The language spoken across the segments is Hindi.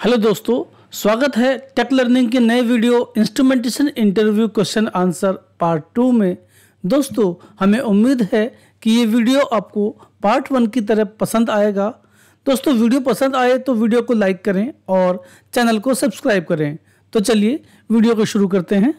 हेलो दोस्तों, स्वागत है टेक लर्निंग के नए video instrumentation interview question answer part 2 में। दोस्तों, हमें उम्मीद है कि ये वीडियो आपको पार्ट 1 की तरह पसंद आएगा। दोस्तों, वीडियो पसंद आए तो वीडियो को लाइक करें और चैनल को सब्सक्राइब करें। तो चलिए वीडियो को शुरू करते हैं।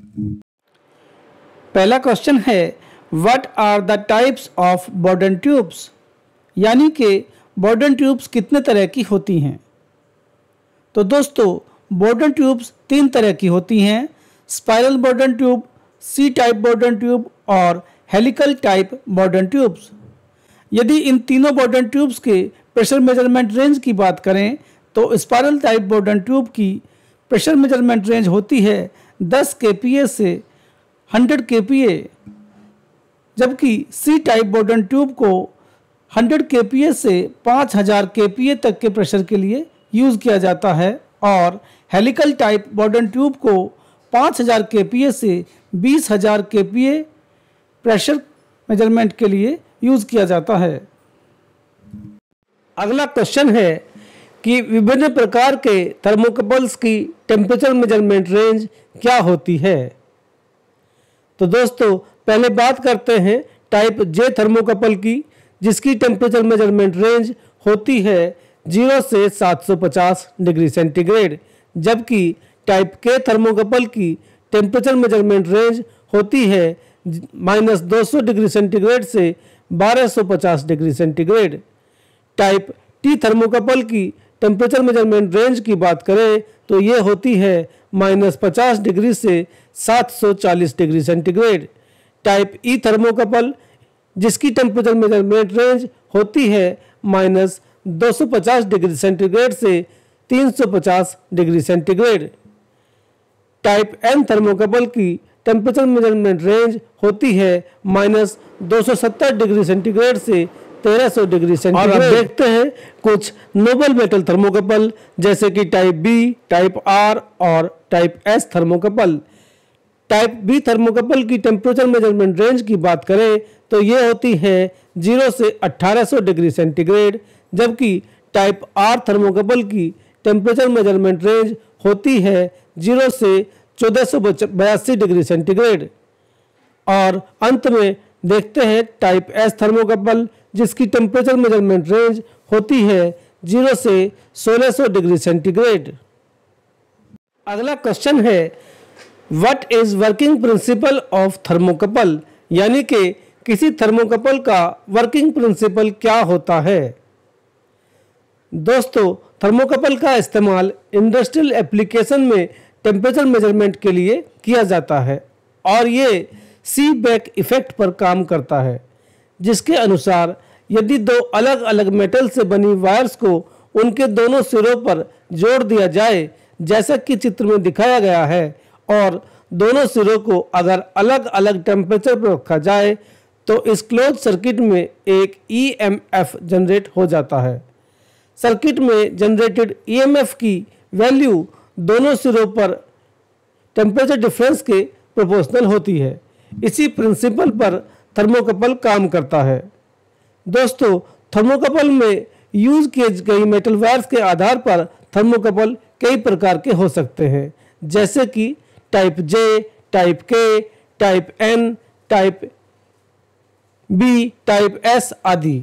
पहला क्वेश्चन है, what are the types of Bourdon tubes, यानी कि बॉर्डन ट्यूब्स कितने तरह की होती हैं। तो दोस्तों, बॉर्डन ट्यूब्स 3 तरह की होती हैं, spiral Bourdon tube, C type Bourdon tube और हेलिकल टाइप बॉर्डन ट्यूब्स। यदि इन तीनों बॉर्डन ट्यूब्स के प्रेशर मेजरमेंट रेंज की बात करें तो स्पाइरल टाइप बॉर्डन ट्यूब की प्रेशर मेजरमेंट रेंज होती है 10 kPa से 100 kPa, जबकि सी टाइप बॉर्डन ट्यूब को 100 kPa से 5000 kPa तक के प्रेशर के लिए यूज़ किया जाता है और हेलिकल टाइप बॉर्डन ट्यूब को 5000 kPa से 20000 kPa प्रेशर मेजरमेंट के लिए यूज़ किया जाता है। अगला क्वेश्चन है कि विभिन्न प्रकार के थर्मोकपल्स की टेम्परेचर मेजरमेंट रेंज क्या होती है। तो दोस्तों, पहले बात करते हैं टाइप जे थर्मोकपल की, जिसकी टेम्परेचर मेजरमेंट रेंज होती है 0 से 750 डिग्री सेंटीग्रेड, जबकि टाइप के थर्मोकपल की टेम्परेचर मेजरमेंट रेंज होती है -200 डिग्री सेंटीग्रेड से 1250 degree centigrade. Type T thermocouple की टेम्परेचर मेजरमेंट रेंज की बात करें तो ये होती है -50 डिग्री से 740 degree centigrade. Type E thermocouple, जिसकी टेम्परेचर मेजरमेंट रेंज होती है -250 डिग्री सेंटीग्रेड से 350 degree centigrade. Type N thermocouple की टेम्परेचर मेजरमेंट रेंज होती है -270 डिग्री सेंटीग्रेड से 1300 डिग्री सेंटीग्रेड। और अब देखते हैं कुछ नोबल मेटल थर्मोकपल, जैसे कि टाइप बी, टाइप आर और type S thermocouple. Type B thermocouple की टेम्परेचर मेजरमेंट रेंज की बात करें तो ये होती है 0 से 1800 डिग्री सेंटीग्रेड, जबकि टाइप आर थर्मोकपल की टेम्परेचर मेजरमेंट रेंज होती है 0 से 1482 डिग्री सेंटीग्रेड। और अंत में देखते हैं टाइप एस थर्मोकपल, जिसकी टेम्परेचर मेजरमेंट रेंज होती है 0 से 1600 डिग्री सेंटीग्रेड। अगला क्वेश्चन है, what is working principle of thermocouple, यानी कि किसी थर्मोकपल का वर्किंग प्रिंसिपल क्या होता है। दोस्तों, थर्मोकपल का इस्तेमाल इंडस्ट्रियल एप्लीकेशन में टेम्परेचर मेजरमेंट के लिए किया जाता है और ये सी बैक इफेक्ट पर काम करता है, जिसके अनुसार यदि 2 अलग अलग मेटल से बनी वायर्स को उनके दोनों सिरों पर जोड़ दिया जाए, जैसा कि चित्र में दिखाया गया है, और दोनों सिरों को अगर अलग अलग टेम्परेचर पर रखा जाए तो इस क्लोज सर्किट में एक EMF जनरेट हो जाता है। सर्किट में जनरेटेड EMF की वैल्यू दोनों सिरों पर टेम्परेचर डिफरेंस के प्रोपोर्शनल होती है। इसी प्रिंसिपल पर थर्मोकपल काम करता है। दोस्तों, थर्मोकपल में यूज किए गई मेटल वायर्स के आधार पर थर्मोकपल कई प्रकार के हो सकते हैं, जैसे कि type J, type K, type N, type B, type S आदि।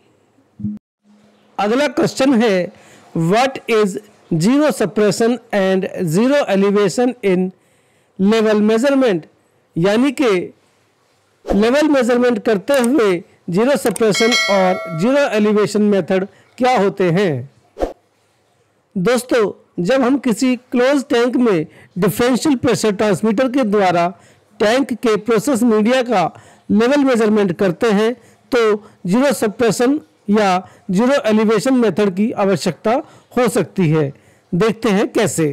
अगला क्वेश्चन है, what is zero suppression and zero elevation in level measurement, यानी कि लेवल मेजरमेंट करते हुए जीरो सप्रेशन और जीरो एलिवेशन मेथड क्या होते हैं। दोस्तों, जब हम किसी क्लोज टैंक में डिफरेंशियल प्रेशर ट्रांसमीटर के द्वारा टैंक के प्रोसेस मीडिया का लेवल मेजरमेंट करते हैं तो जीरो सप्रेशन या जीरो एलिवेशन मेथड की आवश्यकता हो सकती है। देखते हैं कैसे।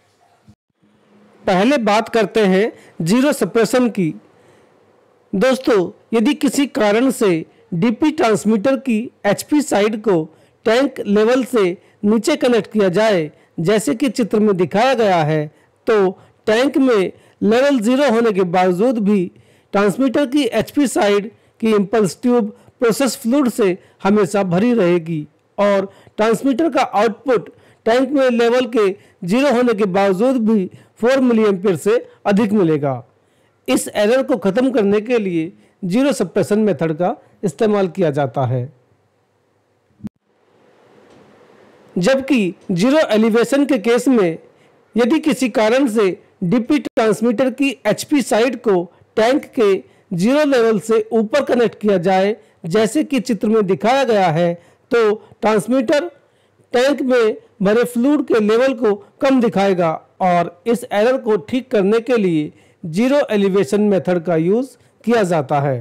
पहले बात करते हैं जीरो सप्रेशन की। दोस्तों, यदि किसी कारण से डीपी ट्रांसमीटर की HP साइड को टैंक लेवल से नीचे कनेक्ट किया जाए, जैसे कि चित्र में दिखाया गया है, तो टैंक में लेवल 0 होने के बावजूद भी ट्रांसमीटर की HP साइड की इंपल्स ट्यूब प्रोसेस फ्लूइड से हमेशा भरी रहेगी और ट्रांसमीटर का आउटपुट टैंक में लेवल के 0 होने के बावजूद भी 4 मिली एम्पीयर से अधिक मिलेगा। इस एरर को ख़त्म करने के लिए जीरो सप्रेशन मेथड का इस्तेमाल किया जाता है। जबकि जीरो एलिवेशन के केस में यदि किसी कारण से डीपी ट्रांसमीटर की एचपी साइड को टैंक के जीरो लेवल से ऊपर कनेक्ट किया जाए, जैसे कि चित्र में दिखाया गया है, तो ट्रांसमीटर टैंक में भरे फ्लूइड के लेवल को कम दिखाएगा और इस एरर को ठीक करने के लिए जीरो एलिवेशन मेथड का यूज किया जाता है।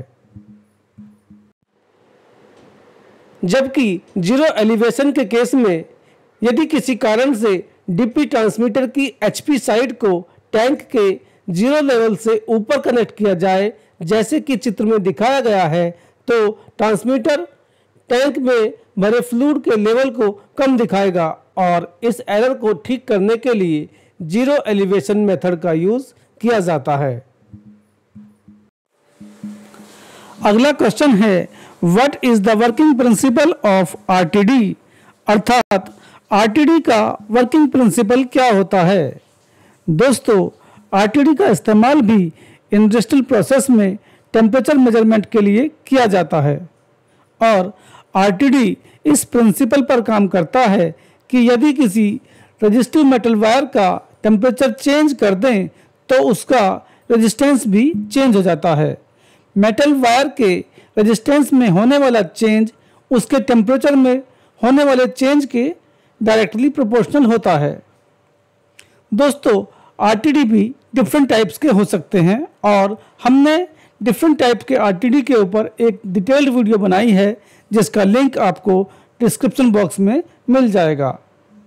जबकि जीरो एलिवेशन के केस में यदि किसी कारण से डीपी ट्रांसमीटर की एचपी साइड को टैंक के जीरो लेवल से ऊपर कनेक्ट किया जाए, जैसे कि चित्र में दिखाया गया है, तो ट्रांसमीटर टैंक में भरे फ्लूइड के लेवल को कम दिखाएगा और इस एरर को ठीक करने के लिए जीरो एलिवेशन मेथड का यूज किया जाता है। अगला क्वेश्चन है, what is the working principle of RTD, अर्थात आरटीडी का वर्किंग प्रिंसिपल क्या होता है। दोस्तों, आरटीडी का इस्तेमाल भी इंडस्ट्रियल प्रोसेस में टेम्परेचर मेजरमेंट के लिए किया जाता है और आरटीडी इस प्रिंसिपल पर काम करता है कि यदि किसी रेजिस्टिव मेटल वायर का टेम्परेचर चेंज कर दें तो उसका रेजिस्टेंस भी चेंज हो जाता है। मेटल वायर के रेजिस्टेंस में होने वाला चेंज उसके टेम्परेचर में होने वाले चेंज के डायरेक्टली प्रोपोर्शनल होता है। दोस्तों, आरटीडी भी डिफरेंट टाइप्स के हो सकते हैं और हमने डिफरेंट टाइप के आरटीडी के ऊपर एक डिटेल्ड वीडियो बनाई है, जिसका लिंक आपको डिस्क्रिप्शन बॉक्स में मिल जाएगा।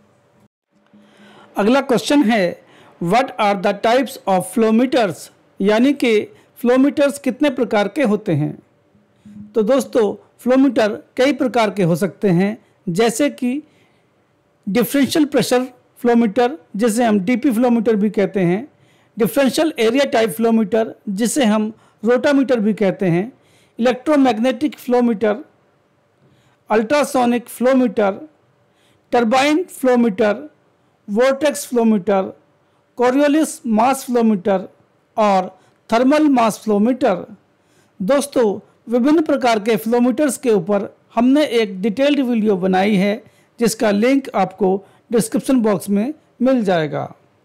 अगला क्वेश्चन है, what are the types of flowmeters, यानी कि फ्लोमीटर्स कितने प्रकार के होते हैं। तो दोस्तों, फ्लोमीटर कई प्रकार के हो सकते हैं, जैसे कि डिफरेंशियल प्रेशर फ्लोमीटर, जिसे हम डीपी फ्लोमीटर भी कहते हैं, डिफरेंशियल एरिया टाइप फ्लोमीटर, जिसे हम रोटामीटर भी कहते हैं, electromagnetic flowmeter, ultrasonic flowmeter, turbine flowmeter, vortex flowmeter, Coriolis mass flowmeter और थर्मल मास फ्लोमीटर। दोस्तों, विभिन्न प्रकार के फ्लोमीटर्स के ऊपर हमने एक डिटेल्ड वीडियो बनाई है, जिसका लिंक आपको डिस्क्रिप्शन बॉक्स में मिल जाएगा।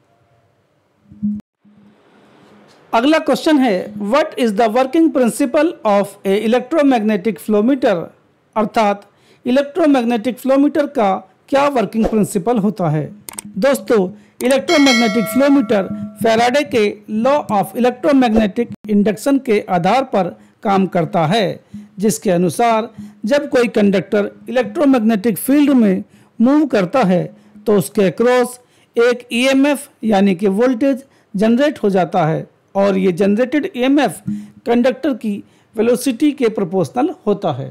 अगला क्वेश्चन है, what is the working principle of a electromagnetic flowmeter, अर्थात इलेक्ट्रोमैग्नेटिक फ्लोमीटर का क्या वर्किंग प्रिंसिपल होता है। दोस्तों, इलेक्ट्रोमैग्नेटिक फ्लोमीटर फैराडे के लॉ ऑफ इलेक्ट्रोमैग्नेटिक इंडक्शन के आधार पर काम करता है, जिसके अनुसार जब कोई कंडक्टर इलेक्ट्रोमैग्नेटिक फील्ड में मूव करता है तो उसके अक्रॉस एक ईएमएफ यानी कि वोल्टेज जनरेट हो जाता है और ये जनरेटेड ईएमएफ कंडक्टर की वेलोसिटी के प्रोपोर्शनल होता है।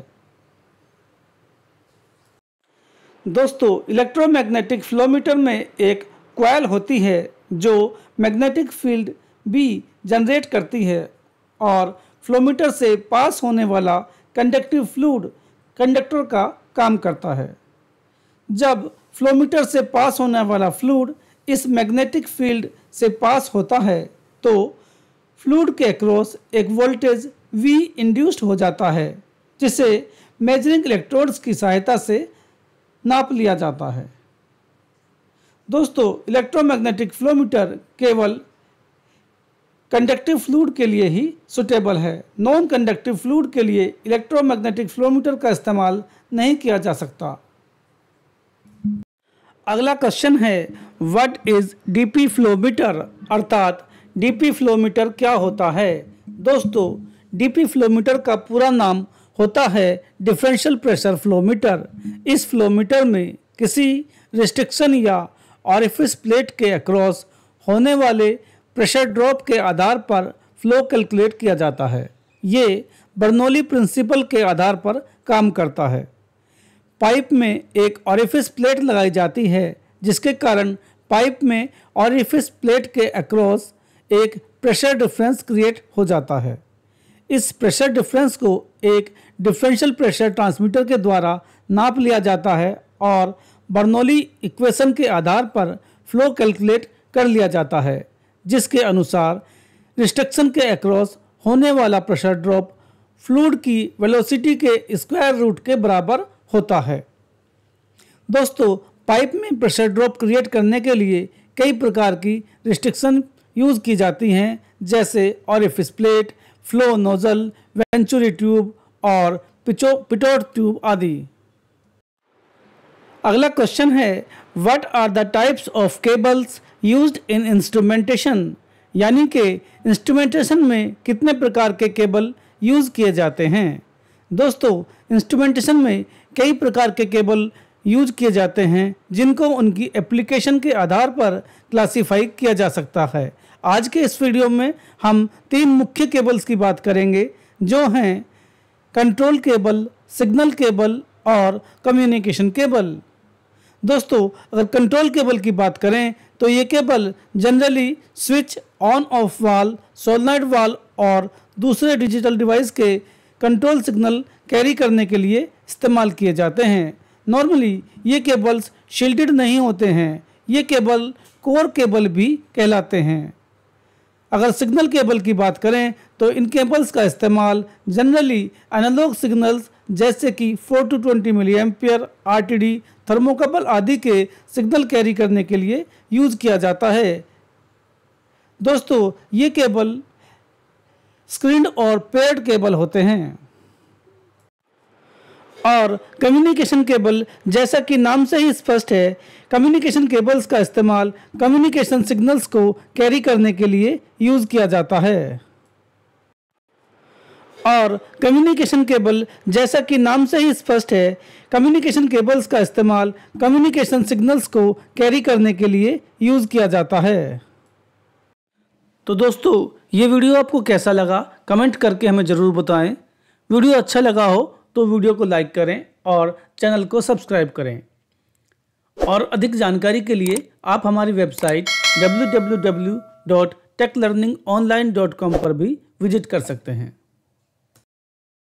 दोस्तों, इलेक्ट्रोमैग्नेटिक फ्लोमीटर में एक कॉइल होती है जो मैग्नेटिक फील्ड भी जनरेट करती है और फ्लोमीटर से पास होने वाला कंडक्टिव फ्लूइड कंडक्टर का काम करता है। जब फ्लोमीटर से पास होने वाला फ्लूइड इस मैग्नेटिक फील्ड से पास होता है तो फ्लूइड के अक्रॉस एक वोल्टेज V इंड्यूस्ड हो जाता है, जिसे मेजरिंग इलेक्ट्रोड्स की सहायता से नाप लिया जाता है। दोस्तों, इलेक्ट्रोमैग्नेटिक फ्लोमीटर केवल कंडक्टिव फ्लूइड के लिए ही सुटेबल है। नॉन कंडक्टिव फ्लूइड के लिए इलेक्ट्रोमैग्नेटिक फ्लोमीटर का इस्तेमाल नहीं किया जा सकता। अगला क्वेश्चन है, व्हाट इज डीपी फ्लोमीटर, अर्थात डीपी फ्लोमीटर क्या होता है। दोस्तों, डीपी फ्लोमीटर का पूरा नाम होता है डिफरेंशियल प्रेशर फ्लोमीटर। इस फ्लोमीटर में किसी रिस्ट्रिक्शन या ऑरिफिस प्लेट के अक्रॉस होने वाले प्रेशर ड्रॉप के आधार पर फ्लो कैलकुलेट किया जाता है। ये बर्नौली प्रिंसिपल के आधार पर काम करता है। पाइप में एक ऑरिफिस प्लेट लगाई जाती है, जिसके कारण पाइप में ऑरिफिस प्लेट के अक्रॉस एक प्रेशर डिफरेंस क्रिएट हो जाता है। इस प्रेशर डिफरेंस को एक डिफरेंशियल प्रेशर ट्रांसमीटर के द्वारा नाप लिया जाता है और बर्नौली इक्वेशन के आधार पर फ्लो कैलकुलेट कर लिया जाता है, जिसके अनुसार रिस्ट्रिक्शन के अक्रॉस होने वाला प्रेशर ड्रॉप फ्लूइड की वेलोसिटी के स्क्वायर रूट के बराबर होता है। दोस्तों, पाइप में प्रेशर ड्रॉप क्रिएट करने के लिए कई प्रकार की रिस्ट्रिक्शन यूज़ की जाती हैं, जैसे orifice plate, flow nozzle, venturi tube और पिटोट ट्यूब आदि। अगला क्वेश्चन है, what are the types of cables used in instrumentation, यानी कि इंस्ट्रूमेंटेशन में कितने प्रकार के केबल यूज़ किए जाते हैं। दोस्तों, इंस्ट्रूमेंटेशन में कई प्रकार के केबल यूज किए जाते हैं, जिनको उनकी एप्लीकेशन के आधार पर क्लासिफाई किया जा सकता है। आज के इस वीडियो में हम 3 मुख्य केबल्स की बात करेंगे, जो हैं कंट्रोल केबल, सिग्नल केबल और कम्युनिकेशन केबल। दोस्तों, अगर कंट्रोल केबल की बात करें तो ये cable generally switch, on off valve, solenoid valve और दूसरे डिजिटल डिवाइस के कंट्रोल सिग्नल कैरी करने के लिए इस्तेमाल किए जाते हैं। नॉर्मली ये केबल्स शील्डेड नहीं होते हैं, ये केबल कोर केबल भी कहलाते हैं। अगर सिग्नल केबल की बात करें तो इन केबल्स का इस्तेमाल जनरली एनालॉग सिग्नल्स जैसे कि 4 to 20 milliampere, RTD, thermocouple आदि के सिग्नल कैरी करने के लिए यूज़ किया जाता है। दोस्तों, ये केबल स्क्रीन्ड और पेयर्ड केबल होते हैं। और कम्युनिकेशन केबल, जैसा कि नाम से ही स्पष्ट है, कम्युनिकेशन केबल्स का इस्तेमाल कम्युनिकेशन सिग्नल्स को कैरी करने के लिए यूज़ किया जाता है। और कम्युनिकेशन केबल, जैसा कि नाम से ही स्पष्ट है, कम्युनिकेशन केबल्स का इस्तेमाल कम्युनिकेशन सिग्नल्स को कैरी करने के लिए यूज़ किया जाता है। तो दोस्तों, ये वीडियो आपको कैसा लगा कमेंट करके हमें ज़रूर बताएं। वीडियो अच्छा लगा हो तो वीडियो को लाइक करें और चैनल को सब्सक्राइब करें। और अधिक जानकारी के लिए आप हमारी वेबसाइट www.techlearningonline.com पर भी विजिट कर सकते हैं।